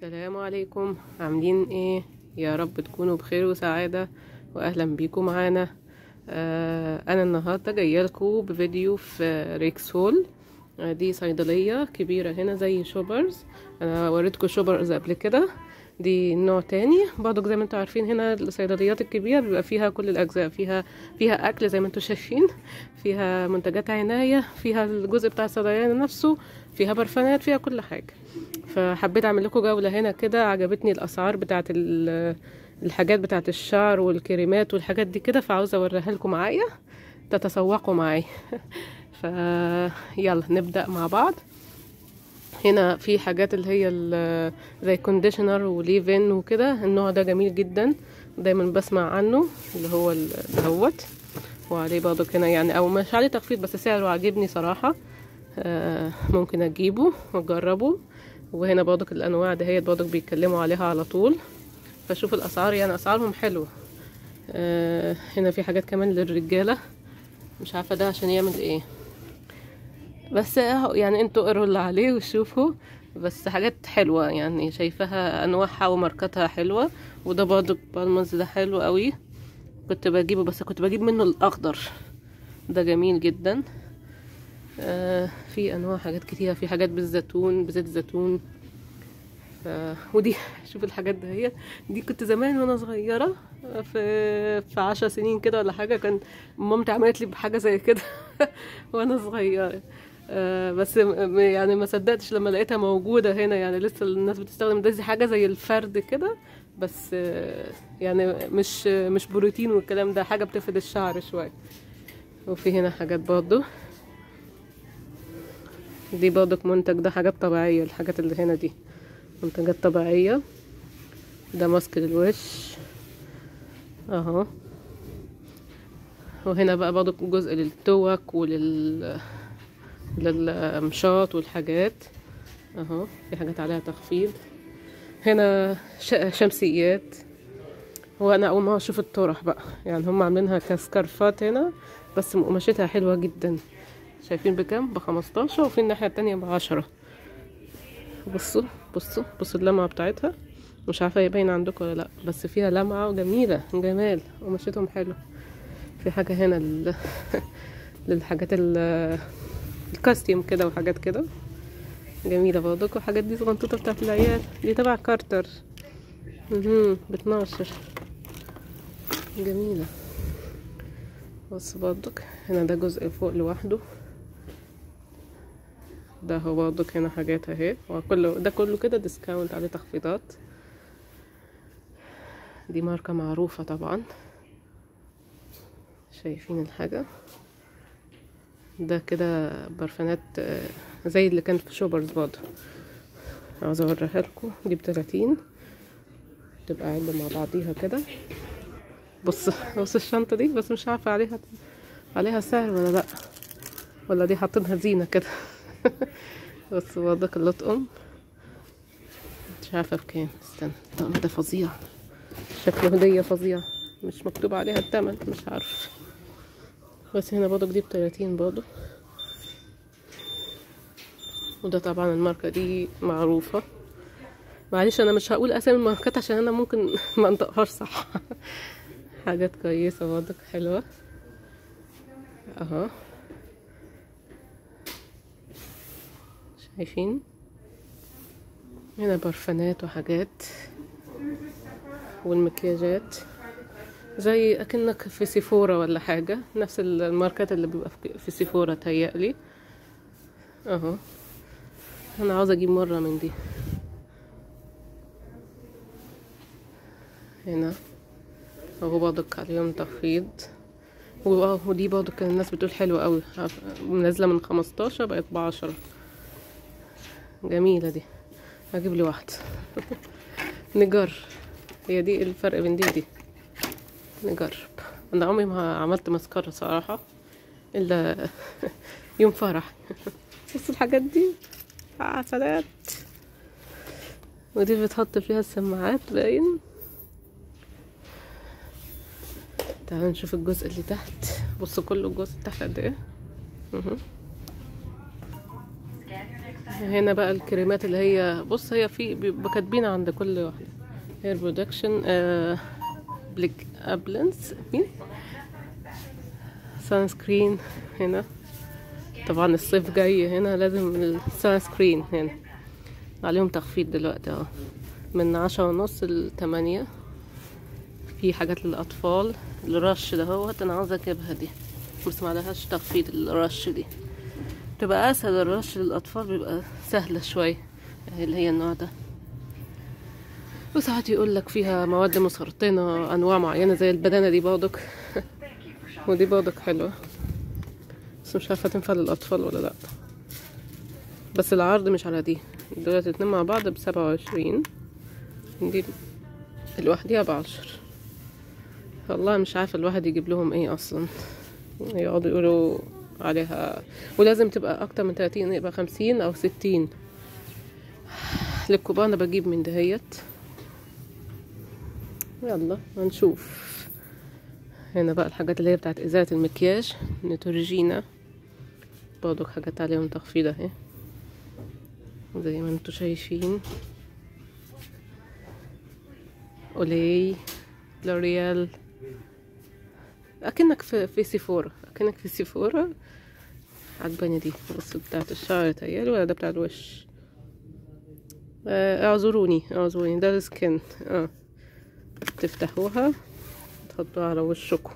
السلام عليكم، عاملين ايه؟ يا رب تكونوا بخير وسعادة، واهلا بيكم معانا. انا النهارده جايه لكم بفيديو في ريكسول. دي صيدليه كبيره هنا زي شوبرز. انا وريتكم شوبرز قبل كده، دي نوع تاني برضو. زي ما انتوا عارفين هنا الصيدليات الكبيره بيبقى فيها كل الاجزاء، فيها اكل زي ما انتوا شايفين، فيها منتجات عنايه، فيها الجزء بتاع الصيدليه نفسه، فيها برفانات، فيها كل حاجه. فحبيت اعمل لكم جوله هنا كده. عجبتني الاسعار بتاعه الحاجات بتاعه الشعر والكريمات والحاجات دي كده، فعاوزه اوريها لكم معايا تتسوقوا معايا. فيلا نبدا مع بعض. هنا في حاجات اللي هي زي كونديشنر وليفين وكده. النوع ده جميل جدا، دايما بسمع عنه، اللي هو دوت. وعليه برضه هنا يعني، او مش عليه تخفيض بس سعره عاجبني صراحه. ممكن اجيبه واجربه. وهنا برضك الانواع دهيت برضك بيتكلموا عليها على طول، فشوف الاسعار، يعني اسعارهم حلوه. هنا في حاجات كمان للرجاله، مش عارفه ده عشان يعمل ايه، بس اهو يعني انتوا اقروا اللي عليه وشوفوا. بس حاجات حلوه يعني، شايفاها انواعها وماركتها حلوه. وده برضك بالمز ده حلو قوي، كنت بجيبه بس كنت بجيب منه الاخضر، ده جميل جدا. في انواع حاجات كتيره، في حاجات بالزيتون، بزيت الزيتون. ودي شوف الحاجات دي كنت زمان وانا صغيره، في 10 سنين كده ولا حاجه، كان مامتي عملت لي بحاجه زي كده وانا صغيره. بس يعني ما صدقتش لما لقيتها موجوده هنا، يعني لسه الناس بتستخدم دي حاجه زي الفرد كده، بس يعني مش بروتين والكلام ده، حاجه بتفرد الشعر شويه. وفي هنا حاجات برضو، دي برضك منتج، ده حاجات طبيعيه. الحاجات اللي هنا دي منتجات طبيعيه. ده ماسك للوش اهو. وهنا بقى برضو جزء للتوك للمشاط والحاجات اهو. في حاجات عليها تخفيض. هنا شمسيات. وانا اول ما اشوف الطرح بقى، يعني هم عاملينها كسكارفات هنا، بس قماشتها حلوه جدا. شايفين بكام؟ ب15، وفي الناحيه التانية ب10. بصوا اللمعه بتاعتها، مش عارفه يبين عندكم ولا لا، بس فيها لمعه وجميله، جمال، قماشتهم حلو. في حاجه هنا للحاجات الكاستيوم كده وحاجات كده جميله برضك. وحاجات دي صغنطوطه بتاعت العيال، دي تبع كارتر. ب12 جميله. بص برضك هنا ده جزء فوق لوحده، ده هو برضك هنا حاجات اهي. ده كله كده ديسكاونت، عليه تخفيضات. دي ماركة معروفة طبعا. شايفين الحاجة ده كده برفانات زي اللي كانت في شوبرز برضه. عاوزة اوريها لكم، دي ب30، تبقى علبة مع بعضيها كده. بص الشنطة دي، بس مش عارفة عليها سعر ولا لا، ولا دي حاطينها زينة كده. بص برضك اللطقم، مش عارفة بكام. استنى، الطقم ده فظيع، شكله هدية فظيع، مش مكتوب عليها الثمن، مش عارف. بس هنا برضو دي ب30 برضو. وده طبعا الماركة دي معروفة. معلش انا مش هقول اسامي الماركات عشان انا ممكن ما انطقهاش صح. حاجات كويسة برضو حلوة اهو. شايفين هنا برفانات وحاجات، والمكياجات زي اكنك في سيفورا ولا حاجة، نفس الماركات اللي بيبقى في سيفورا تهيألي اهو. انا عاوزة اجيب مرة من دي. هنا اهو برضك عليهم تخفيض. ودي برضك الناس بتقول حلوة قوي، نازلة من 15 بقت ب10. جميلة دي، هجيب لي واحدة. نجرب، هي دي الفرق بين دي. نجرب. انا عمري ما عملت مسكرة صراحة الا يوم فرح. بص الحاجات دي عسلات. ودي بتحط فيها السماعات باين. تعالوا نشوف الجزء اللي تحت. بصوا كله الجزء تحت قد ايه. هنا بقى الكريمات اللي هي بص هي في بيبقى كاتبين عند كل واحدة هير برودكشن بليك ابلنس مين سان سكرين. هنا طبعا الصيف جاي، هنا لازم السان سكرين. هنا عليهم تخفيض دلوقتي اهو من 10:30 ل8. في حاجات للاطفال الرش ده هو انا عاوزه اجيبها دي بس ما عليهاش تخفيض. الرش دي بتبقى اسهل، الرش للاطفال بيبقى سهله شويه اللي هي النوع ده. وساعات يقول لك فيها مواد مسرطنه انواع معينه زي البنانه دي برضك ودي برضك حلوه بس مش عارفه تنفع للاطفال ولا لا. بس العرض مش على دي، دول اتنين مع بعض ب27، دي لوحديها ب10. والله مش عارفه الواحد يجيب لهم ايه اصلا، يقعدوا يقولوا عليها ولازم تبقى اكتر من 30، يبقى 50 أو 60. للكبار انا بجيب من دهيت. يلا هنشوف. هنا بقى الحاجات اللي هي بتاعت ازالة المكياج نيتروجينا برضو حاجات عليهم تخفيض اهي زي ما انتوا شايفين. اولي لوريال اكنك في سيفورا، اكنك في سيفورا. عجباني دي بس بتاعت الشعر تهيالي ولا ده بتاع الوش. اعذروني ده السكن. تفتحوها تحطوها على وشكم.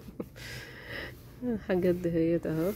الحاجات دي هي اهو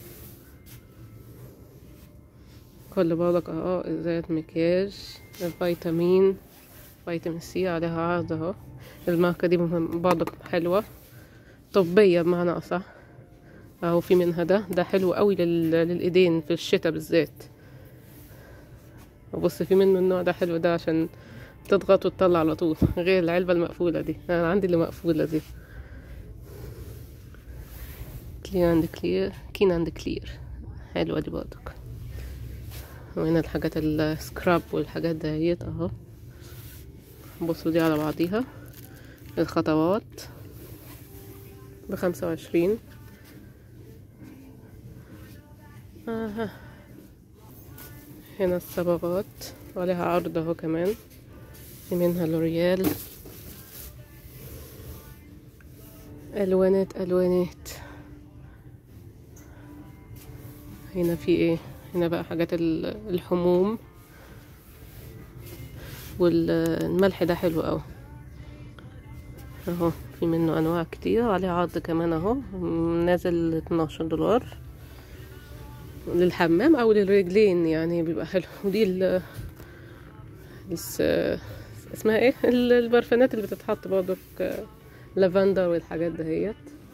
كل برضك اهو ازالة مكياج فيتامين سي عليها عرض اهو. الماركة دي برضك حلوة طبية بمعنى اصح اهو. في منها ده حلو قوي للايدين في الشتاء بالذات. وبص في منه النوع ده حلو ده عشان تضغط وتطلع على طول غير العلبة المقفولة دي. انا عندي اللي مقفولة دي كين اند كلير حلوة دي برضك. وهنا الحاجات السكراب والحاجات دهيت اهو. بصوا دي على بعضيها الخطوات ب25. هنا الصبغات وعليها عرض اهو كمان. في منها لوريال الوانات. هنا في ايه؟ هنا بقى حاجات الحموم والملح ده حلو اوي اهو. في منه انواع كتير وعليه عرض كمان اهو نازل $12 للحمام او للرجلين يعني بيبقى حلو. ودي اسمها ايه البرفانات اللي بتتحط برضو لافندر والحاجات دهيت.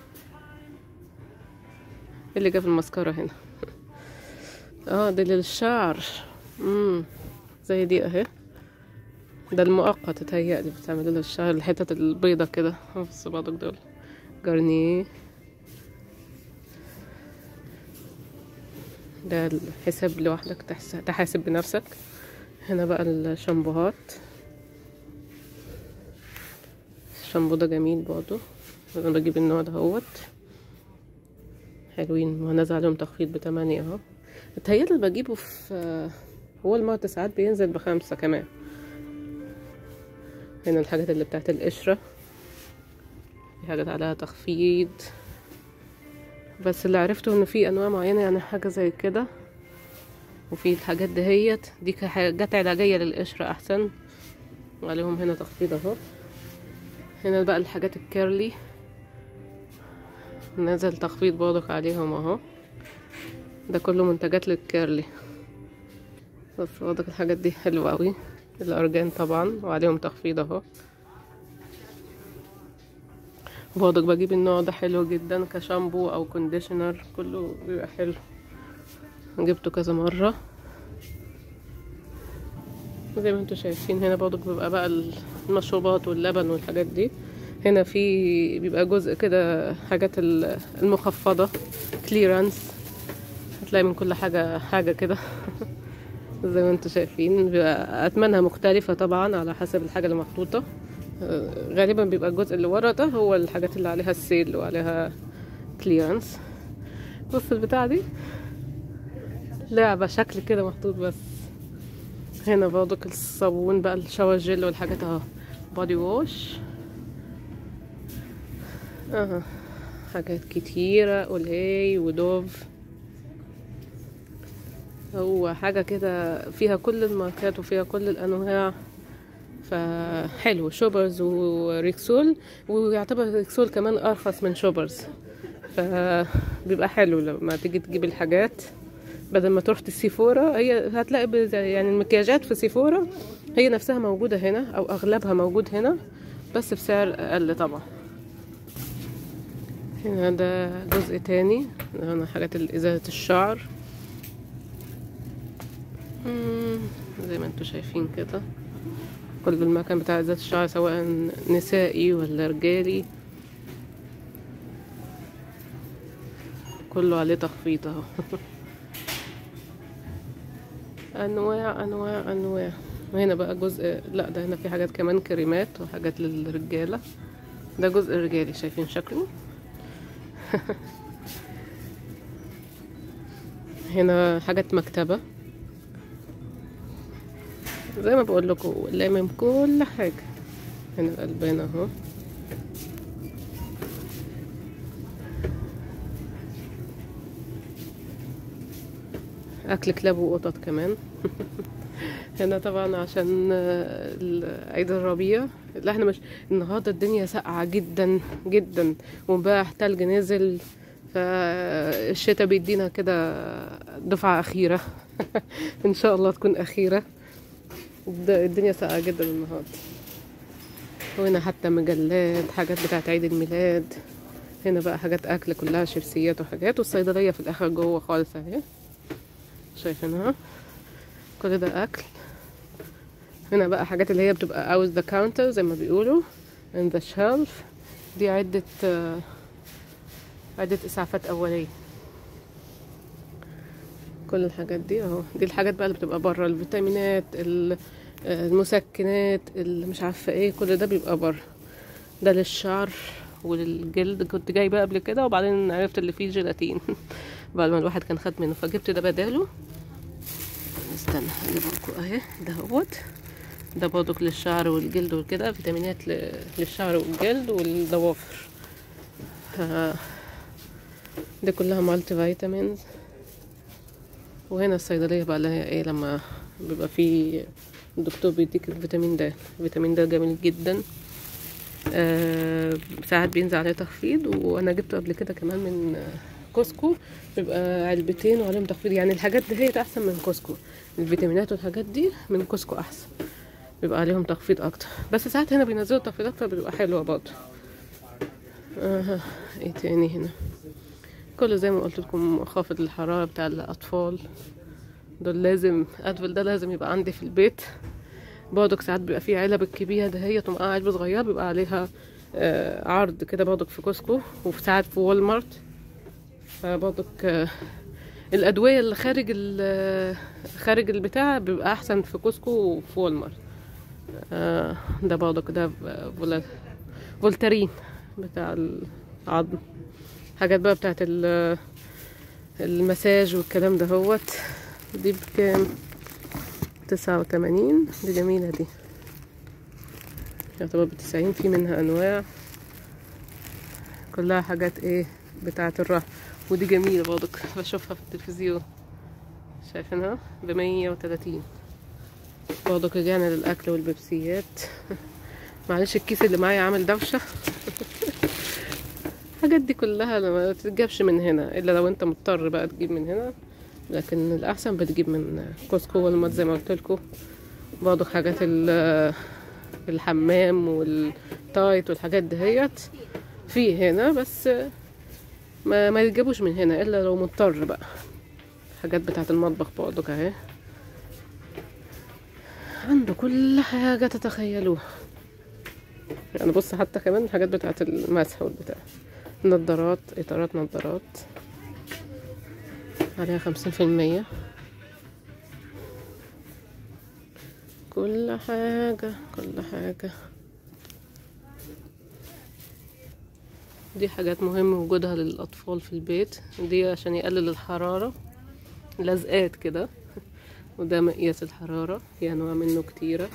اللي جاب المسكرة هنا دي للشعر زي دي اهي. ده المؤقت تهيألي بتعمل له الشعر الحتت البيضة كده. بص برضك دول جارنيه ده الحساب لوحدك تحاسب بنفسك. هنا بقى الشامبوهات. الشامبو ده جميل برضو انا بجيب النوع ده هوت حلوين ونازل عليهم تخفيض ب8 اهو. التهيألي بجيبه في هو المارت ساعات بينزل ب5 كمان. هنا الحاجات اللي بتاعت القشرة في حاجات عليها تخفيض بس اللي عرفته ان في انواع معينة يعني حاجة زي كده. وفي الحاجات دهيت دي حاجات علاجية للقشرة احسن وعليهم هنا تخفيض اهو. هنا بقى الحاجات الكيرلي نزل تخفيض برضك عليهم اهو. ده كله منتجات للكيرلي بس برضك الحاجات دي حلوة اوي. الارجان طبعا وعليهم تخفيض اهو. برضك بجيب النوع ده حلو جدا كشامبو او كونديشنر كله بيبقى حلو. جبته كذا مرة زي ما انتوا شايفين. هنا برضك بيبقى بقى المشروبات واللبن والحاجات دي. هنا في بيبقى جزء كده حاجات المخفضة كليرانس هتلاقي من كل حاجة كده. زي ما انتوا شايفين بيبقى اثمنها مختلفة طبعا على حسب الحاجة اللي محطوطة. غالبا بيبقى الجزء اللي ورا ده هو الحاجات اللي عليها السيل وعليها كليرانس. بص البتاع دي لعبة شكل كده محطوط بس. هنا برضك الصابون بقى، الشاور جيل والحاجات اهو، بودي ووش اها، حاجات كتيرة، اولهي ودوف. هو حاجة كده فيها كل الماركات وفيها كل الانواع، فحلو. شوبرز وريكسول، ويعتبر ريكسول كمان ارخص من شوبرز، فبيبقى حلو لما تيجي تجيب الحاجات بدل ما تروح السيفورا. هي هتلاقي يعني المكياجات في سيفورا هي نفسها موجودة هنا، او اغلبها موجود هنا بس بسعر اقل طبعا. هنا ده جزء تاني، هنا حاجات ازالة الشعر زي ما انتوا شايفين كده. كل المكان بتاع ازالة الشعر سواء نسائي ولا رجالي كله عليه تخفيض اهو. انواع انواع انواع. وهنا بقى جزء، لا ده هنا في حاجات كمان كريمات وحاجات للرجالة. ده جزء رجالي، شايفين شكله. هنا حاجات مكتبة زي ما بقول لكم، لامم كل حاجة. هنا الألبان اهو، اكل كلاب وقطط كمان. هنا طبعا عشان عيد الربيع، لا احنا مش النهارده الدنيا ساقعه جدا جدا، وامبارح تلج نزل، فالشتاء بيدينا كده دفعه اخيره. ان شاء الله تكون اخيره. الدنيا ساقعه جدا النهارده. وهنا حتى مجلات، حاجات بتاعت عيد الميلاد. هنا بقى حاجات اكل كلها شيبسيات وحاجات، والصيدليه في الاخر جوه خالص اهي، شايفينها. كل ده اكل. هنا بقى حاجات اللي هي بتبقى out the counter زي ما بيقولوا in the shelf. دي عدة اسعافات اولية. كل الحاجات دي اهو، دي الحاجات بقى اللي بتبقى بره، الفيتامينات، المسكنات، اللي مش عارفه ايه، كل ده بيبقى بره. ده للشعر وللجلد. كنت جايبه قبل كده وبعدين عرفت اللي فيه جيلاتين. بعد ما الواحد كان خد منه فجبت ده بداله. استنى اجيبلكوا اهي، ده اهوت. ده برضو للشعر والجلد وكده، فيتامينات للشعر والجلد والضوافر. دي كلها مالتي فيتامينز. وهنا الصيدليه بقى اللي هي ايه، لما بيبقى في الدكتور بيديك الفيتامين ده. الفيتامين ده جميل جدا، ساعات بينزل عليه تخفيض، وانا جبته قبل كده كمان من كوسكو، بيبقى علبتين وعليهم تخفيض. يعني الحاجات دي هي احسن من كوسكو، الفيتامينات والحاجات دي من كوسكو احسن، بيبقى عليهم تخفيض اكتر. بس ساعات هنا بينزلوا تخفيضات فبيبقى حلوه برضه. ايه تاني هنا؟ كله زي ما قلت لكم، خافض الحراره بتاع الاطفال. دول لازم، ادفل ده لازم يبقى عندي في البيت. برضك ساعات بيبقى فيه علب الكبيره ده، هي تبقى علبه صغيره بيبقى عليها عرض كده برضك في كوسكو، وفي ساعات في وول مارت. فبرضك الادويه اللي خارج البتاع بيبقى احسن في كوسكو وفي وول مارت. ده برضك ده فولتارين بتاع العظم. حاجات بقى بتاعت المساج والكلام ده هوت. دي بكام؟ 89. دي جميلة، دي يعتبر ب90. في منها انواع، كلها حاجات ايه بتاعت الراحة. ودي جميلة برضك، بشوفها في التلفزيون، شايفينها ب130. برضك رجعنا للاكل والبيبسيات. معلش الكيس اللي معايا عامل دوشة. الحاجات دي كلها ما تتجابش من هنا الا لو انت مضطر بقى تجيب من هنا، لكن الاحسن بتجيب من كوسكو والمات زي ما قلت لكم. برضه حاجات الحمام والتايت والحاجات دهيت في هنا، بس ما يتجابوش من هنا الا لو مضطر بقى. حاجات بتاعه المطبخ برضه اهي، عنده كل حاجه تتخيلوها. يعني بص، حتى كمان الحاجات بتاعه المسح والبتاع، نظارات، اطارات نظارات عليها 50%. كل حاجة كل حاجة. دي حاجات مهم وجودها للأطفال في البيت، دي عشان يقلل الحرارة. لزقات كده. وده مقياس الحرارة، في انواع منه كتيرة.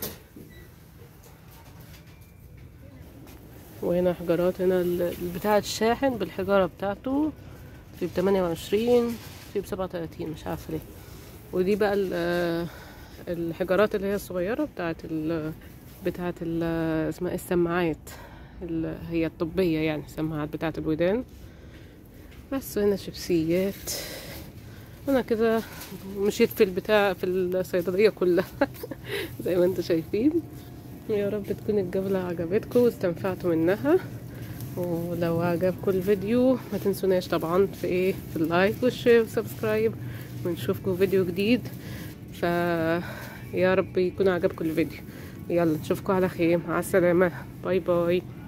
وهنا حجارات، هنا بتاع الشاحن بالحجارة بتاعته، في ب28، في ب37، مش عارفة ليه. ودي بقى الحجارات اللي هي الصغيرة بتاعت اسمها السماعات، اللي هي الطبية يعني، السماعات بتاعت الودان. بس هنا شيبسيات. انا كده مشيت في الصيدلية كلها زي ما انتم شايفين. يا رب تكون الجولة عجبتكم واستنفعتوا منها. ولو عجبكم الفيديو ما تنسوناش طبعا في اللايك والشير والسبسكرايب، ونشوفكم فيديو جديد. يا رب يكون عجبكم الفيديو. يلا نشوفكم على خير، مع السلامة، باي باي.